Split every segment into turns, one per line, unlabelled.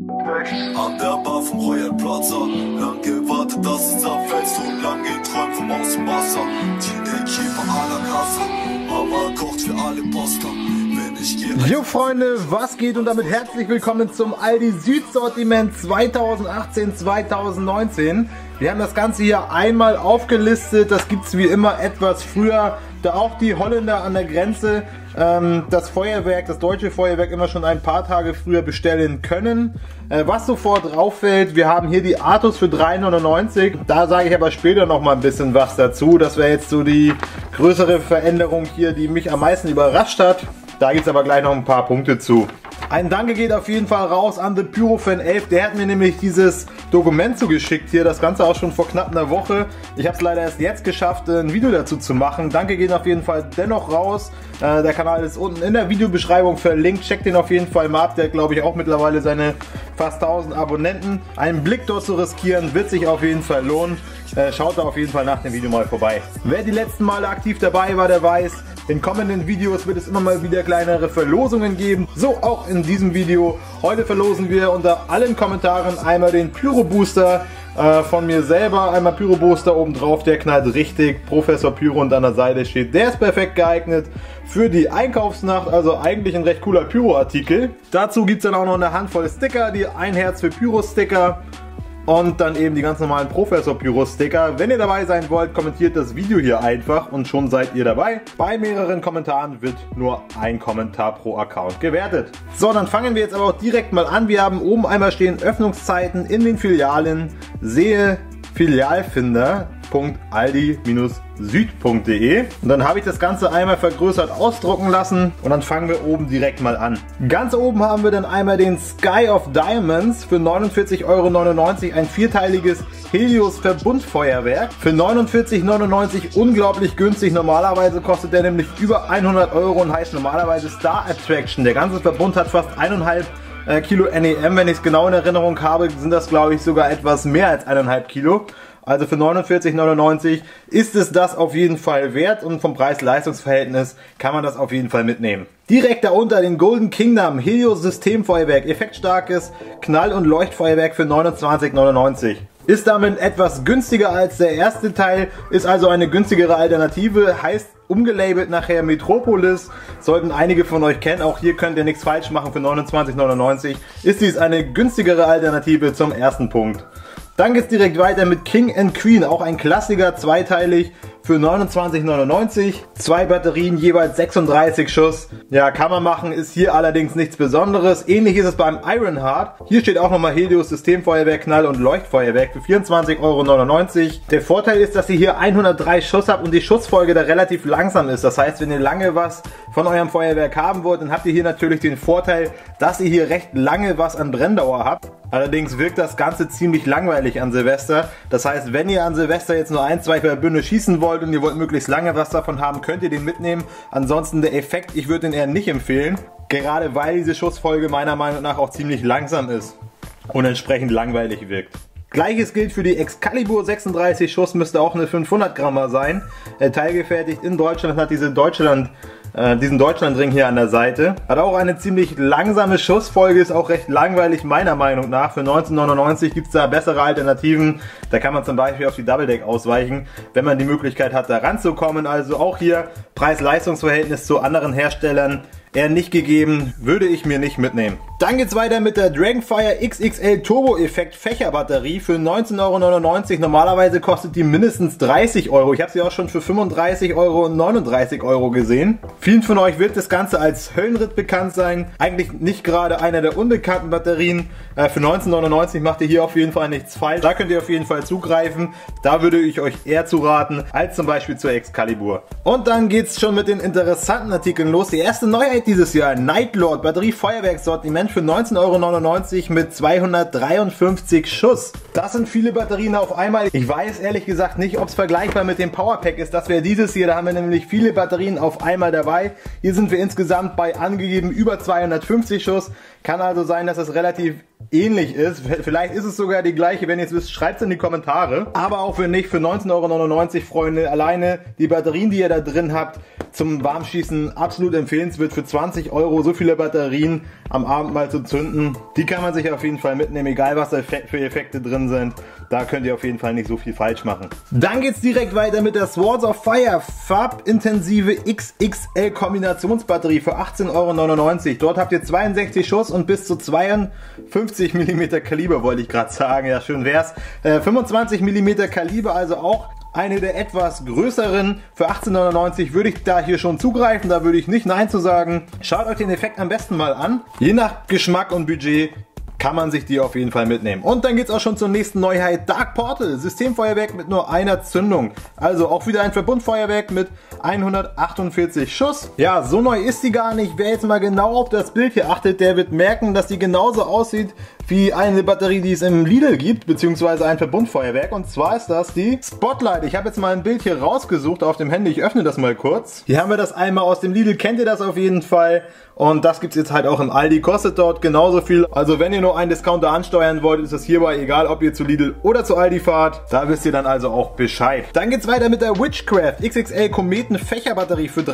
An der Bar vom Royal Plaza, lang gewartet, dass es abfällt, so lang geträumt vom aus dem Wasser. Teenage-Keeper à la Casa, Mama kocht für alle Poster.
Jo Freunde, was geht und damit herzlich willkommen zum Aldi Süd-Sortiment 2018-2019. Wir haben das Ganze hier einmal aufgelistet, das gibt es wie immer etwas früher, da auch die Holländer an der Grenze das Feuerwerk, das deutsche Feuerwerk immer schon ein paar Tage früher bestellen können. Was sofort auffällt, wir haben hier die Artus für 3,99 €, da sage ich aber später noch mal ein bisschen was dazu. Das wäre jetzt so die größere Veränderung hier, die mich am meisten überrascht hat. Da gibt es aber gleich noch ein paar Punkte zu. Ein Danke geht auf jeden Fall raus an The Pyrofan 11. Der hat mir nämlich dieses Dokument zugeschickt hier. Das Ganze auch schon vor knapp einer Woche. Ich habe es leider erst jetzt geschafft, ein Video dazu zu machen. Danke geht auf jeden Fall dennoch raus. Der Kanal ist unten in der Videobeschreibung verlinkt. Checkt den auf jeden Fall mal ab. Der hat, glaube ich, auch mittlerweile seine fast 1000 Abonnenten. Einen Blick dort zu riskieren, wird sich auf jeden Fall lohnen. Schaut da auf jeden Fall nach dem Video mal vorbei. Wer die letzten Male aktiv dabei war, der weiß, in kommenden Videos wird es immer mal wieder kleinere Verlosungen geben. So auch in diesem Video. Heute verlosen wir unter allen Kommentaren einmal den Pyro Booster von mir selber. Einmal Pyro Booster oben drauf, der knallt richtig. Professor Pyro und an der Seite steht, der ist perfekt geeignet für die Einkaufsnacht. Also eigentlich ein recht cooler Pyro-Artikel. Dazu gibt es dann auch noch eine Handvoll Sticker, die ein Herz für Pyro-Sticker. Und dann eben die ganz normalen Professor Pyro Sticker. Wenn ihr dabei sein wollt, kommentiert das Video hier einfach und schon seid ihr dabei. Bei mehreren Kommentaren wird nur ein Kommentar pro Account gewertet. So, dann fangen wir jetzt aber auch direkt mal an. Wir haben oben einmal stehen Öffnungszeiten in den Filialen. Sehe Filialfinder.aldi-süd.de. Und dann habe ich das Ganze einmal vergrößert ausdrucken lassen und dann fangen wir oben direkt mal an. Ganz oben haben wir dann einmal den Sky of Diamonds für 49,99 €, ein vierteiliges Helios Verbundfeuerwerk. Für 49,99 € unglaublich günstig. Normalerweise kostet der nämlich über 100 € und heißt normalerweise Star Attraction. Der ganze Verbund hat fast 1,5 Kilo NEM, wenn ich es genau in Erinnerung habe, sind das, glaube ich, sogar etwas mehr als 1,5 Kilo. Also für 49,99 € ist es das auf jeden Fall wert und vom Preis-Leistungs-Verhältnis kann man das auf jeden Fall mitnehmen. Direkt darunter den Golden Kingdom Helios Systemfeuerwerk, effektstarkes Knall- und Leuchtfeuerwerk für 29,99 €. Ist damit etwas günstiger als der erste Teil, ist also eine günstigere Alternative, heißt umgelabelt nachher Metropolis, sollten einige von euch kennen, auch hier könnt ihr nichts falsch machen. Für 29,99 € ist dies eine günstigere Alternative zum ersten Punkt. Dann geht es direkt weiter mit King and Queen, auch ein Klassiker, zweiteilig für 29,99 €. Zwei Batterien, jeweils 36 Schuss. Ja, kann man machen, ist hier allerdings nichts Besonderes. Ähnlich ist es beim Ironheart. Hier steht auch nochmal Helios Systemfeuerwerk, Knall- und Leuchtfeuerwerk für 24,99 €. Der Vorteil ist, dass ihr hier 103 Schuss habt und die Schussfolge da relativ langsam ist. Das heißt, wenn ihr lange was von eurem Feuerwerk haben wollt, dann habt ihr hier natürlich den Vorteil, dass ihr hier recht lange was an Brenndauer habt. Allerdings wirkt das Ganze ziemlich langweilig an Silvester. Das heißt, wenn ihr an Silvester jetzt nur 1, 2 Verbünde schießen wollt und ihr wollt möglichst lange was davon haben, könnt ihr den mitnehmen. Ansonsten der Effekt, ich würde den eher nicht empfehlen. Gerade weil diese Schussfolge meiner Meinung nach auch ziemlich langsam ist und entsprechend langweilig wirkt. Gleiches gilt für die Excalibur, 36 Schuss, müsste auch eine 500 Grammer sein. Teilgefertigt in Deutschland, hat diesen Deutschlandring hier an der Seite. Hat auch eine ziemlich langsame Schussfolge, ist auch recht langweilig meiner Meinung nach. Für 19,99 € gibt es da bessere Alternativen. Da kann man zum Beispiel auf die Double Deck ausweichen, wenn man die Möglichkeit hat, da ranzukommen. Also auch hier Preis-Leistungs-Verhältnis zu anderen Herstellern eher nicht gegeben, würde ich mir nicht mitnehmen. Dann geht's weiter mit der Dragonfire XXL Turbo Effekt Fächerbatterie für 19,99 €. Normalerweise kostet die mindestens 30 €. Ich habe sie auch schon für 35 € und 39 € gesehen. Vielen von euch wird das Ganze als Höllenritt bekannt sein. Eigentlich nicht gerade einer der unbekannten Batterien. Für 19,99 € macht ihr hier auf jeden Fall nichts falsch. Da könnt ihr auf jeden Fall zugreifen. Da würde ich euch eher zu raten, als zum Beispiel zur Excalibur. Und dann geht's schon mit den interessanten Artikeln los. Die erste Neuheit dieses Jahr, Nightlord Batterie Feuerwerkssortiment für 19,99 € mit 253 Schuss. Das sind viele Batterien auf einmal. Ich weiß ehrlich gesagt nicht, ob es vergleichbar mit dem Powerpack ist. Das wäre dieses hier, da haben wir nämlich viele Batterien auf einmal dabei. Hier sind wir insgesamt bei angegeben über 250 Schuss. Kann also sein, dass es relativ ähnlich ist. Vielleicht ist es sogar die gleiche. Wenn ihr es wisst, schreibt es in die Kommentare. Aber auch wenn nicht, für 19,99 €, Freunde, alleine die Batterien, die ihr da drin habt, zum Warmschießen absolut empfehlenswert für 20 Euro so viele Batterien am Abend mal zu zünden. Die kann man sich auf jeden Fall mitnehmen, egal was da für Effekte drin sind. Da könnt ihr auf jeden Fall nicht so viel falsch machen. Dann geht's direkt weiter mit der Swords of Fire farbintensive XXL Kombinationsbatterie für 18,99 Euro. Dort habt ihr 62 Schuss und bis zu 52 mm Kaliber, wollte ich gerade sagen. Ja, schön wär's. 25 mm Kaliber, also auch eine der etwas größeren. Für 18,99 € würde ich da hier schon zugreifen, da würde ich nicht Nein zu sagen. Schaut euch den Effekt am besten mal an. Je nach Geschmack und Budget kann man sich die auf jeden Fall mitnehmen. Und dann geht es auch schon zur nächsten Neuheit. Dark Portal, Systemfeuerwerk mit nur einer Zündung. Also auch wieder ein Verbundfeuerwerk mit 148 Schuss. Ja, so neu ist die gar nicht. Wer jetzt mal genau auf das Bild hier achtet, der wird merken, dass die genauso aussieht wie eine Batterie, die es im Lidl gibt, beziehungsweise ein Verbundfeuerwerk. Und zwar ist das die Spotlight. Ich habe jetzt mal ein Bild hier rausgesucht auf dem Handy. Ich öffne das mal kurz. Hier haben wir das einmal aus dem Lidl. Kennt ihr das auf jeden Fall? Und das gibt es jetzt halt auch im Aldi. Kostet dort genauso viel. Also wenn ihr nur einen Discounter ansteuern wollt, ist es hierbei egal, ob ihr zu Lidl oder zu Aldi fahrt. Da wisst ihr dann also auch Bescheid. Dann geht's weiter mit der Witchcraft XXL Kometen Fächerbatterie für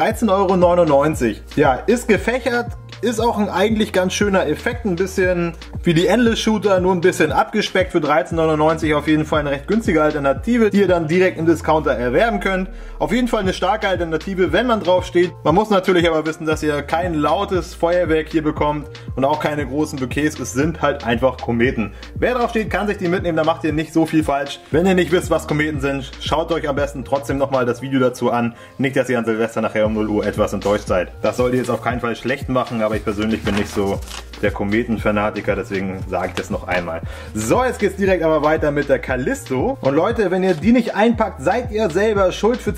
13,99 €. Ja, ist gefächert. Ist auch ein eigentlich ganz schöner Effekt, ein bisschen wie die Endless Shooter, nur ein bisschen abgespeckt. Für 13,99 € auf jeden Fall eine recht günstige Alternative, die ihr dann direkt im Discounter erwerben könnt. Auf jeden Fall eine starke Alternative, wenn man drauf steht. Man muss natürlich aber wissen, dass ihr kein lautes Feuerwerk hier bekommt und auch keine großen Bouquets. Es sind halt einfach Kometen. Wer drauf steht, kann sich die mitnehmen, da macht ihr nicht so viel falsch. Wenn ihr nicht wisst, was Kometen sind, schaut euch am besten trotzdem nochmal das Video dazu an. Nicht, dass ihr an Silvester nachher um 0 Uhr etwas enttäuscht seid. Das sollt ihr jetzt auf keinen Fall schlecht machen, aber ich persönlich bin nicht so der Kometen-Fanatiker, deswegen sage ich das noch einmal. So, jetzt geht's direkt aber weiter mit der Callisto. Und Leute, wenn ihr die nicht einpackt, seid ihr selber schuld. Für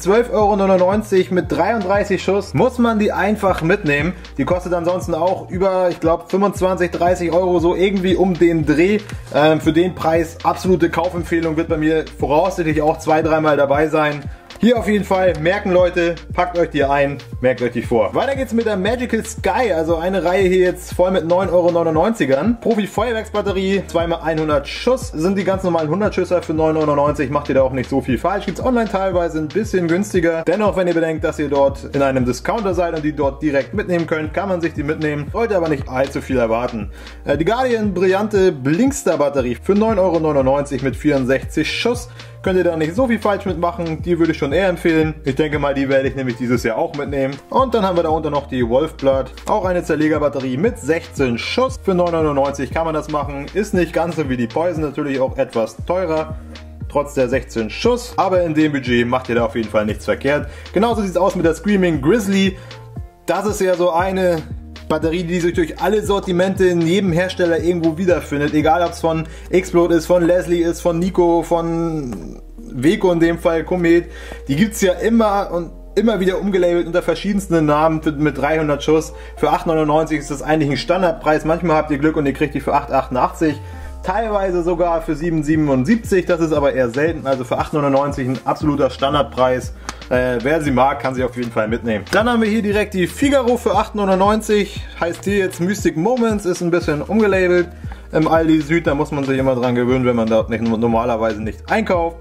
12,99 € mit 33 Schuss muss man die einfach mitnehmen. Die kostet ansonsten auch über, ich glaube, 25, 30 Euro, so irgendwie um den Dreh. Für den Preis absolute Kaufempfehlung, wird bei mir voraussichtlich auch 2-3 Mal dabei sein. Hier auf jeden Fall merken, Leute, packt euch die ein, merkt euch die vor. Weiter geht's mit der Magical Sky, also eine Reihe hier jetzt voll mit 9,99 €. Profi-Feuerwerksbatterie, 2x100 Schuss, sind die ganz normalen 100 Schüsser für 9,99 €, macht ihr da auch nicht so viel falsch. Gibt's online teilweise ein bisschen günstiger. Dennoch, wenn ihr bedenkt, dass ihr dort in einem Discounter seid und die dort direkt mitnehmen könnt, kann man sich die mitnehmen. Sollte aber nicht allzu viel erwarten. Die Guardian brillante Blinkstar Batterie für 9,99 € mit 64 Schuss. Könnt ihr da nicht so viel falsch mitmachen, die würde ich schon eher empfehlen. Ich denke mal, die werde ich nämlich dieses Jahr auch mitnehmen. Und dann haben wir darunter noch die Wolfblood, auch eine Zerlegerbatterie mit 16 Schuss. Für 9,99 € kann man das machen, ist nicht ganz so wie die Poison, natürlich auch etwas teurer. Trotz der 16 Schuss, aber in dem Budget macht ihr da auf jeden Fall nichts verkehrt. Genauso sieht es aus mit der Screaming Grizzly. Das ist ja so eine Batterie, die sich durch alle Sortimente in jedem Hersteller irgendwo wiederfindet. Egal ob es von Explode ist, von Leslie ist, von Nico, von Weco in dem Fall, Komet. Die gibt es ja immer und immer wieder umgelabelt unter verschiedensten Namen mit 300 Schuss. Für 8,99 € ist das eigentlich ein Standardpreis. Manchmal habt ihr Glück und ihr kriegt die für 8,88 €. Teilweise sogar für 7,77 €, das ist aber eher selten, also für 8,99 € ein absoluter Standardpreis. Wer sie mag, kann sie auf jeden Fall mitnehmen. Dann haben wir hier direkt die Figaro für 8,99 €, heißt hier jetzt Mystic Moments, ist ein bisschen umgelabelt. Im Aldi Süd, da muss man sich immer dran gewöhnen, wenn man dort normalerweise nicht einkauft.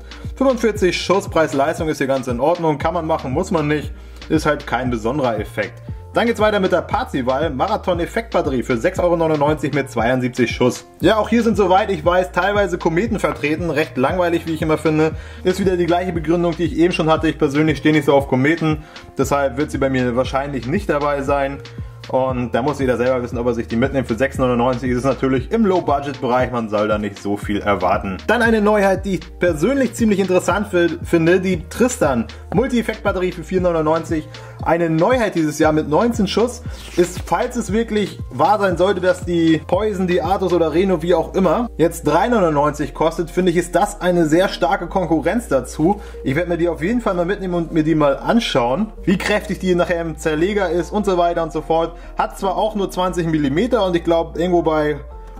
45 Schuss, Preis-Leistung ist hier ganz in Ordnung, kann man machen, muss man nicht, ist halt kein besonderer Effekt. Dann geht's weiter mit der Parzival Marathon Effektbatterie für 6,99 € mit 72 Schuss. Ja, auch hier sind, soweit ich weiß, teilweise Kometen vertreten. Recht langweilig, wie ich immer finde. Ist wieder die gleiche Begründung, die ich eben schon hatte. Ich persönlich stehe nicht so auf Kometen. Deshalb wird sie bei mir wahrscheinlich nicht dabei sein. Und da muss jeder selber wissen, ob er sich die mitnimmt. Für 6,99 € ist es natürlich im Low-Budget-Bereich, man soll da nicht so viel erwarten. Dann eine Neuheit, die ich persönlich ziemlich interessant finde, die Tristan Multi-Effekt-Batterie für 4,99 €. Eine Neuheit dieses Jahr mit 19 Schuss ist, falls es wirklich wahr sein sollte, dass die Poison, die Artus oder Reno, wie auch immer, jetzt 3,99 € kostet, finde ich, ist das eine sehr starke Konkurrenz dazu. Ich werde mir die auf jeden Fall mal mitnehmen und mir die mal anschauen, wie kräftig die nachher im Zerleger ist und so weiter und so fort. Hat zwar auch nur 20 mm und ich glaube irgendwo bei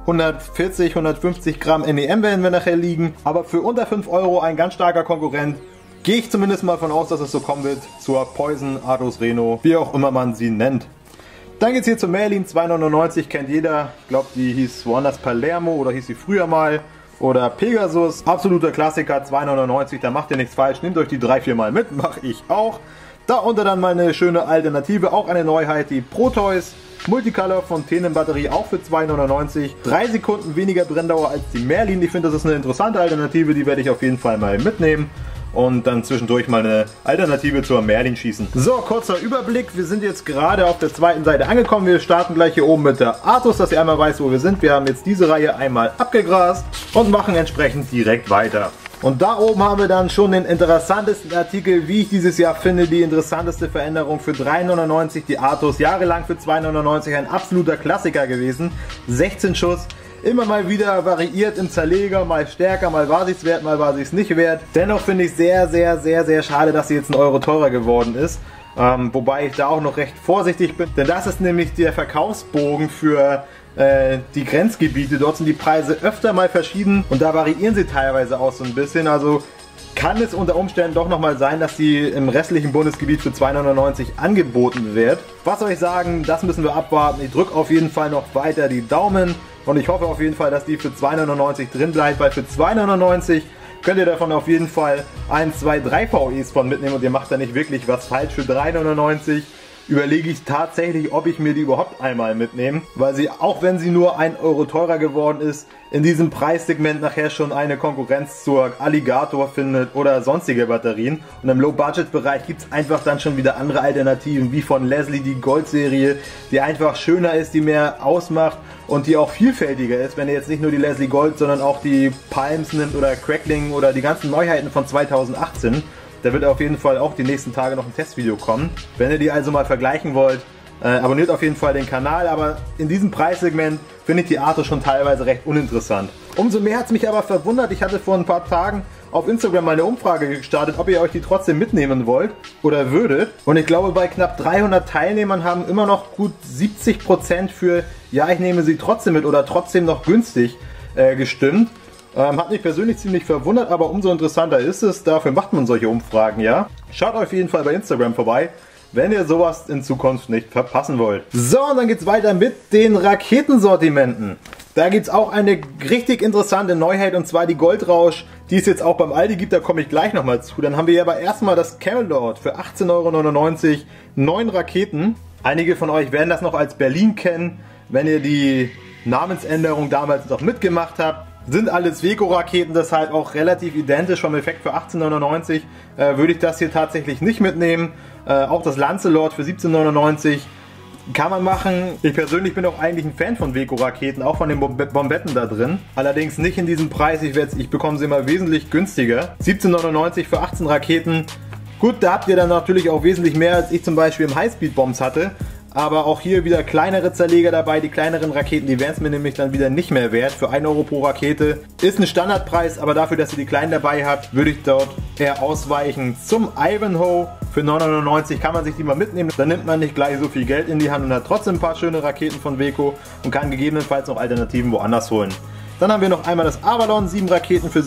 140, 150 Gramm NEM werden wir nachher liegen, aber für unter 5 € ein ganz starker Konkurrent. Gehe ich zumindest mal von aus, dass es so kommen wird zur Poison, Artus, Reno, wie auch immer man sie nennt. Dann geht es hier zur Merlin 2,99 €, kennt jeder. Ich glaube, die hieß woanders Palermo oder hieß sie früher mal. Oder Pegasus, absoluter Klassiker, 2,99 €, da macht ihr nichts falsch. Nehmt euch die 3-4 Mal mit, mache ich auch. Darunter dann mal eine schöne Alternative, auch eine Neuheit, die Protoys Multicolor Fontänenbatterie, auch für 2,99 €. 3 Sekunden weniger Brenndauer als die Merlin. Ich finde, das ist eine interessante Alternative, die werde ich auf jeden Fall mal mitnehmen. Und dann zwischendurch mal eine Alternative zur Merlin schießen. So, kurzer Überblick. Wir sind jetzt gerade auf der zweiten Seite angekommen. Wir starten gleich hier oben mit der Artus, dass ihr einmal weiß, wo wir sind. Wir haben jetzt diese Reihe einmal abgegrast und machen entsprechend direkt weiter. Und da oben haben wir dann schon den interessantesten Artikel, wie ich dieses Jahr finde, die interessanteste Veränderung für 3,99 €. Die Artus, jahrelang für 2,99 € ein absoluter Klassiker gewesen. 16 Schuss. Immer mal wieder variiert im Zerleger, mal stärker, mal war sie es wert, mal war sie es nicht wert. Dennoch finde ich sehr schade, dass sie jetzt 1 € teurer geworden ist. Wobei ich da auch noch recht vorsichtig bin, denn das ist nämlich der Verkaufsbogen für die Grenzgebiete. Dort sind die Preise öfter mal verschieden und da variieren sie teilweise auch so ein bisschen. Also kann es unter Umständen doch nochmal sein, dass sie im restlichen Bundesgebiet für 2,99 € angeboten wird. Was soll ich sagen, das müssen wir abwarten. Ich drücke auf jeden Fall noch weiter die Daumen und ich hoffe auf jeden Fall, dass die für 2,99 € drin bleibt, weil für 2,99 € könnt ihr davon auf jeden Fall 1, 2, 3 VEs von mitnehmen und ihr macht da nicht wirklich was falsch. Für 3,99 € überlege ich tatsächlich, ob ich mir die überhaupt einmal mitnehme, weil sie, auch wenn sie nur 1 € teurer geworden ist, in diesem Preissegment nachher schon eine Konkurrenz zur Alligator findet oder sonstige Batterien. Und im Low-Budget-Bereich gibt es einfach dann schon wieder andere Alternativen, wie von Leslie die Gold-Serie, die einfach schöner ist, die mehr ausmacht und die auch vielfältiger ist, wenn ihr jetzt nicht nur die Leslie Gold, sondern auch die Palms nimmt oder Crackling oder die ganzen Neuheiten von 2018. Da wird auf jeden Fall auch die nächsten Tage noch ein Testvideo kommen. Wenn ihr die also mal vergleichen wollt, abonniert auf jeden Fall den Kanal. Aber in diesem Preissegment finde ich die Artus schon teilweise recht uninteressant. Umso mehr hat es mich aber verwundert. Ich hatte vor ein paar Tagen auf Instagram mal eine Umfrage gestartet, ob ihr euch die trotzdem mitnehmen wollt oder würdet. Und ich glaube, bei knapp 300 Teilnehmern haben immer noch gut 70% für ja, ich nehme sie trotzdem mit oder trotzdem noch günstig gestimmt. Hat mich persönlich ziemlich verwundert, aber umso interessanter ist es. Dafür macht man solche Umfragen, ja. Schaut auf jeden Fall bei Instagram vorbei, wenn ihr sowas in Zukunft nicht verpassen wollt. So, und dann geht's weiter mit den Raketensortimenten. Da gibt es auch eine richtig interessante Neuheit, und zwar die Goldrausch, die es jetzt auch beim Aldi gibt, da komme ich gleich nochmal zu. Dann haben wir aber erstmal das Camelot für 18,99 €, 9 Raketen. Einige von euch werden das noch als Berlin kennen, wenn ihr die Namensänderung damals noch mitgemacht habt. Sind alles Weco-Raketen, deshalb auch relativ identisch vom Effekt. Für 18,99 € würde ich das hier tatsächlich nicht mitnehmen. Auch das Lancelot für 17,99 € kann man machen. Ich persönlich bin auch eigentlich ein Fan von Weco-Raketen, auch von den Bombetten da drin. Allerdings nicht in diesem Preis, ich bekomme sie immer wesentlich günstiger. 17,99 € für 18 Raketen. Gut, da habt ihr dann natürlich auch wesentlich mehr, als ich zum Beispiel im Highspeed-Bombs hatte. Aber auch hier wieder kleinere Zerleger dabei. Die kleineren Raketen, die wären es mir nämlich dann wieder nicht mehr wert. Für 1 € pro Rakete ist ein Standardpreis, aber dafür, dass ihr die kleinen dabei habt, würde ich dort eher ausweichen. Zum Ivanhoe für 9,99 € kann man sich die mal mitnehmen. Dann nimmt man nicht gleich so viel Geld in die Hand und hat trotzdem ein paar schöne Raketen von Weco und kann gegebenenfalls noch Alternativen woanders holen. Dann haben wir noch einmal das Avalon, 7 Raketen für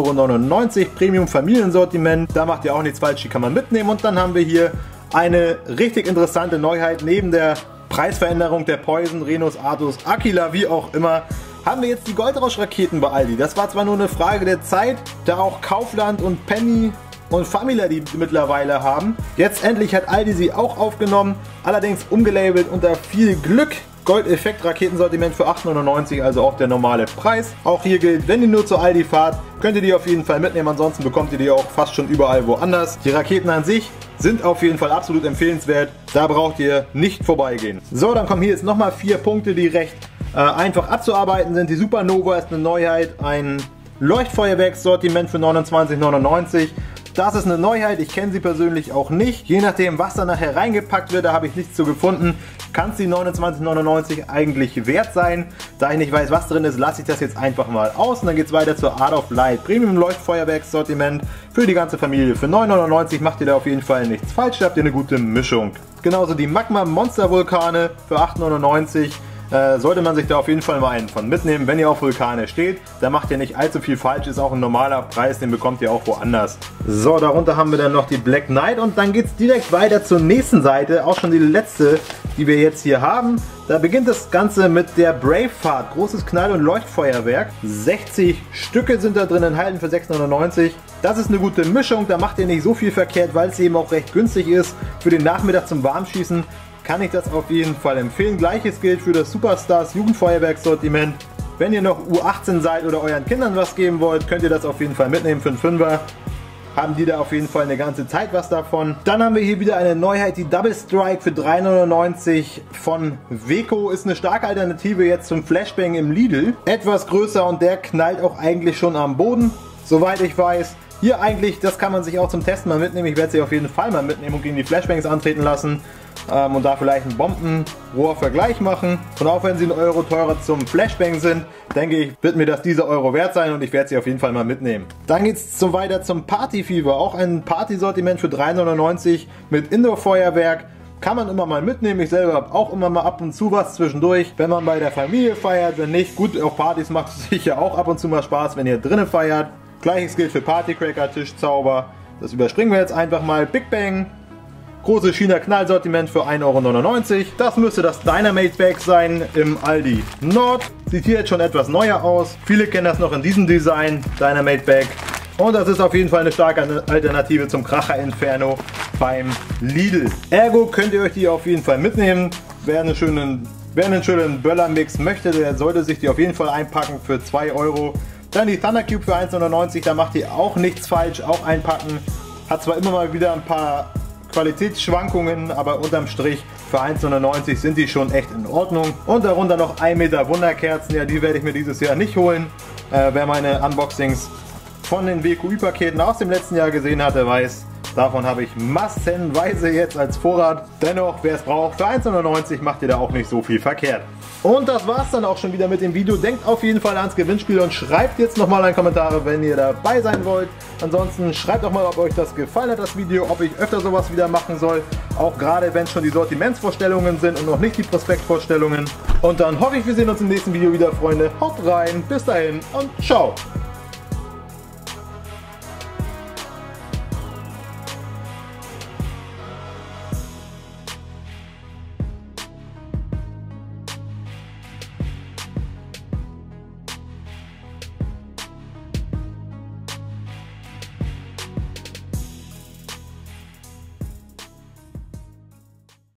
9,99 € Premium Familiensortiment. Da macht ihr auch nichts falsch, die kann man mitnehmen. Und dann haben wir hier eine richtig interessante Neuheit. Neben der Preisveränderung der Poison, Rhenus, Artus, Aquila, wie auch immer, haben wir jetzt die Goldrausch-Raketen bei Aldi. Das war zwar nur eine Frage der Zeit, da auch Kaufland und Penny und Famila die mittlerweile haben. Jetzt endlich hat Aldi sie auch aufgenommen, allerdings umgelabelt unter viel Glück. Gold-Effekt-Raketensortiment für 8,99 €, also auch der normale Preis. Auch hier gilt, wenn ihr nur zu Aldi fahrt, könnt ihr die auf jeden Fall mitnehmen, ansonsten bekommt ihr die auch fast schon überall woanders. Die Raketen an sich sind auf jeden Fall absolut empfehlenswert, da braucht ihr nicht vorbeigehen. So, dann kommen hier jetzt nochmal 4 Punkte, die recht einfach abzuarbeiten sind. Die Supernova ist eine Neuheit, ein Leuchtfeuerwerkssortiment für 29,99 €. Das ist eine Neuheit, ich kenne sie persönlich auch nicht. Je nachdem, was da nachher reingepackt wird, da habe ich nichts zu gefunden, kann es die 29,99 € eigentlich wert sein. Da ich nicht weiß, was drin ist, lasse ich das jetzt einfach mal aus. Und dann geht es weiter zur Art of Light. Premium Leuchtfeuerwerkssortiment für die ganze Familie. Für 9,99 € macht ihr da auf jeden Fall nichts falsch, da habt ihr eine gute Mischung. Genauso die Magma Monster Vulkane für 8,99 €. sollte man sich da auf jeden Fall mal einen von mitnehmen. Wenn ihr auf Vulkane steht, da macht ihr nicht allzu viel falsch, ist auch ein normaler Preis, den bekommt ihr auch woanders. So, darunter haben wir dann noch die Black Knight und dann geht es direkt weiter zur nächsten Seite, auch schon die letzte, die wir jetzt hier haben. Da beginnt das Ganze mit der Braveheart, großes Knall- und Leuchtfeuerwerk. 60 Stücke sind da drin enthalten für 6,99 €. Das ist eine gute Mischung, da macht ihr nicht so viel verkehrt, weil es eben auch recht günstig ist. Für den Nachmittag zum Warmschießen kann ich das auf jeden Fall empfehlen. Gleiches gilt für das Superstars Jugendfeuerwerksortiment. Wenn ihr noch U18 seid oder euren Kindern was geben wollt, könnt ihr das auf jeden Fall mitnehmen für einen 5er. Haben die da auf jeden Fall eine ganze Zeit was davon. Dann haben wir hier wieder eine Neuheit, die Double Strike für 3,99 € von Weco. Ist eine starke Alternative jetzt zum Flashbang im Lidl. Etwas größer und der knallt auch eigentlich schon am Boden, soweit ich weiß. Hier eigentlich, das kann man sich auch zum Testen mal mitnehmen. Ich werde sie auf jeden Fall mal mitnehmen und gegen die Flashbangs antreten lassen. Und da vielleicht einen Bombenrohrvergleich machen. Und auch wenn sie 1 € teurer zum Flashbang sind, denke ich, wird mir das diese Euro wert sein und ich werde sie auf jeden Fall mal mitnehmen. Dann geht es weiter zum Party Fever, auch ein Partysortiment für 3,99 € mit Indoor-Feuerwerk. Kann man immer mal mitnehmen, ich selber habe auch immer mal ab und zu was zwischendurch, wenn man bei der Familie feiert, wenn nicht, gut, auf Partys macht es sicher auch ab und zu mal Spaß, wenn ihr drinnen feiert. Gleiches gilt für Partycracker, Tischzauber, das überspringen wir jetzt einfach mal. Big Bang. Großes China-Knallsortiment für 1,99 €. Das müsste das Dynamite Bag sein im Aldi Nord. Sieht hier jetzt schon etwas neuer aus. Viele kennen das noch in diesem Design, Dynamite Bag. Und das ist auf jeden Fall eine starke Alternative zum Kracher Inferno beim Lidl. Ergo könnt ihr euch die auf jeden Fall mitnehmen. Wer einen schönen Böllermix möchte, der sollte sich die auf jeden Fall einpacken für 2 €. Dann die Thunder Cube für 1,99 €. Da macht ihr auch nichts falsch, auch einpacken. Hat zwar immer mal wieder ein paar Qualitätsschwankungen, aber unterm Strich für 1,99 € sind die schon echt in Ordnung. Und darunter noch 1 Meter Wunderkerzen, ja, die werde ich mir dieses Jahr nicht holen. Wer meine Unboxings von den WQÜ-Paketen aus dem letzten Jahr gesehen hatte, weiß, davon habe ich massenweise jetzt als Vorrat. Dennoch, wer es braucht, für 1,99 € macht ihr da auch nicht so viel verkehrt. Und das war's dann auch schon wieder mit dem Video. Denkt auf jeden Fall ans Gewinnspiel und schreibt jetzt nochmal in die Kommentare, wenn ihr dabei sein wollt. Ansonsten schreibt doch mal, ob euch das gefallen hat, das Video, ob ich öfter sowas wieder machen soll. Auch gerade, wenn es schon die Sortimentsvorstellungen sind und noch nicht die Prospektvorstellungen. Und dann hoffe ich, wir sehen uns im nächsten Video wieder, Freunde. Haut rein, bis dahin und ciao.